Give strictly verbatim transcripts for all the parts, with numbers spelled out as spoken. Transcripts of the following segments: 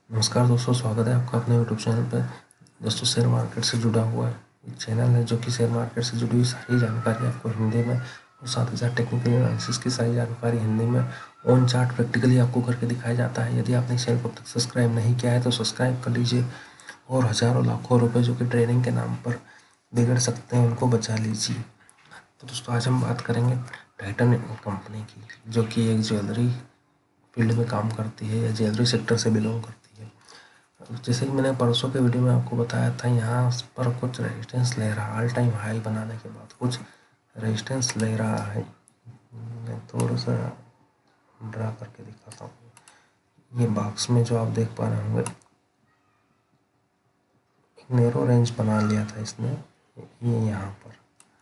नमस्कार दोस्तों, स्वागत है आपका अपने यूट्यूब चैनल पर। दोस्तों, शेयर मार्केट से जुड़ा हुआ एक चैनल है जो कि शेयर मार्केट से जुड़ी हुई सारी जानकारी आपको हिंदी में और साथ ही साथ टेक्निकल एनालिसिस की सारी जानकारी हिंदी में ऑन चार्ट प्रैक्टिकली आपको करके दिखाया जाता है। यदि आपने चैनल को अब तक सब्सक्राइब नहीं किया है तो सब्सक्राइब कर लीजिए और हज़ारों लाखों रुपये जो कि ट्रेडिंग के नाम पर बिगड़ सकते हैं उनको बचा लीजिए। तो दोस्तों, आज हम बात करेंगे टाइटन कंपनी की, जो कि एक ज्वेलरी फील्ड में काम करती है या ज्वेलरी सेक्टर से बिलोंग करती है। जैसे कि मैंने परसों के वीडियो में आपको बताया था, यहाँ पर कुछ रेजिस्टेंस ले रहा है। ऑल टाइम हाई बनाने के बाद कुछ रेजिस्टेंस ले रहा है। मैं थोड़ा सा ड्रा करके दिखाता हूँ। ये बॉक्स में जो आप देख पा रहे होंगे, एक नैरो रेंज बना लिया था इसने, ये यहाँ पर,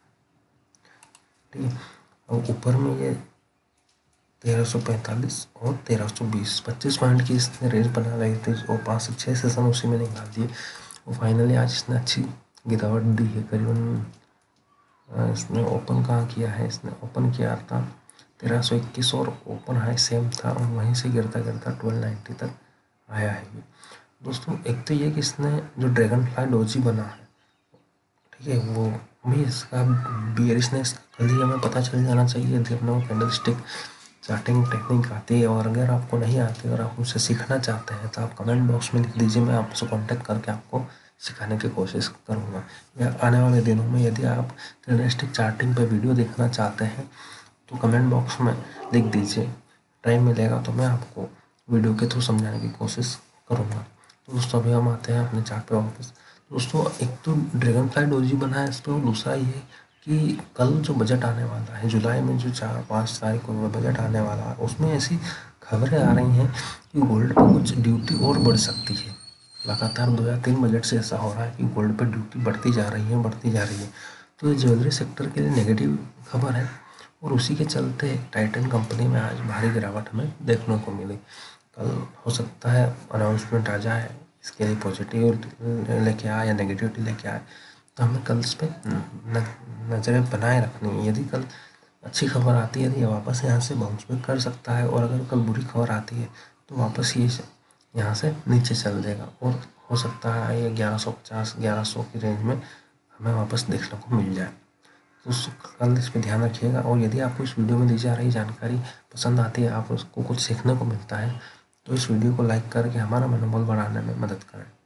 ठीक है। और ऊपर में ये तेरह सौ पैंतालीस और तेरह सौ बीस पच्चीस पॉइंट की इसने रेंज बना रही थी और पाँच से छः सेशन उसी में निकाल दिए और फाइनली आज इसने अच्छी गिरावट दी है। करीबन इसने ओपन कहाँ किया है, इसने ओपन किया था तेरह सौ इक्कीस और ओपन हाई सेम था और वहीं से गिरता गिरता ट्वेल्व नाइन्टी तक आया है ये। दोस्तों, एक तो ये कि इसने जो ड्रैगन फ्लाई डोजी बना है, ठीक है, वो भी इसका बियरिशनेस कल ही हमें पता चल जाना चाहिए यदि अपने वो कैंडल स्टिक चार्टिंग टेक्निक आती है। और अगर आपको नहीं आती, अगर आप मुझसे सीखना चाहते हैं तो आप कमेंट बॉक्स में लिख दीजिए, मैं आपसे कांटेक्ट करके आपको सिखाने की कोशिश करूँगा। या आने वाले दिनों में यदि आप कैंडल स्टिक चार्टिंग पर वीडियो देखना चाहते हैं तो कमेंट बॉक्स में लिख दीजिए, टाइम मिलेगा तो मैं आपको वीडियो के थ्रू समझाने की कोशिश करूँगा। तो दोस्तों, अभी हम आते हैं अपने चार्ट पे वापस। दोस्तों, एक तो ड्रैगन फ्लाई डोजी बना है इस पर, और दूसरा ये कि कल जो बजट आने वाला है, जुलाई में जो चार पाँच तारीख को बजट आने वाला है, उसमें ऐसी खबरें आ रही हैं कि गोल्ड पर कुछ ड्यूटी और बढ़ सकती है। लगातार दो या तीन बजट से ऐसा हो रहा है कि गोल्ड पर ड्यूटी बढ़ती जा रही है बढ़ती जा रही है तो ये ज्वेलरी सेक्टर के लिए नेगेटिव खबर है और उसी के चलते टाइटन कंपनी में आज भारी गिरावट हमें देखने को मिली। कल हो सकता है अनाउंसमेंट आ जाए, इसके लिए पॉजिटिव लेके आए या नेगेटिविटी लेके आए, तो हमें कल इस पर नज़रें बनाए रखनी है। यदि कल अच्छी खबर आती है तो ये वापस यहाँ से बाउंस बैक कर सकता है, और अगर कल बुरी खबर आती है तो वापस ये यहाँ से नीचे चल देगा और हो सकता है ये ग्यारह सौ पचास ग्यारह सौ की रेंज में हमें वापस देखने को मिल जाए। तो कल इस पर ध्यान रखिएगा। और यदि आपको इस वीडियो में दी जा रही जानकारी पसंद आती है, आप उसको कुछ सीखने को मिलता है, तो इस वीडियो को लाइक करके हमारा मनोबल बढ़ाने में मदद करें।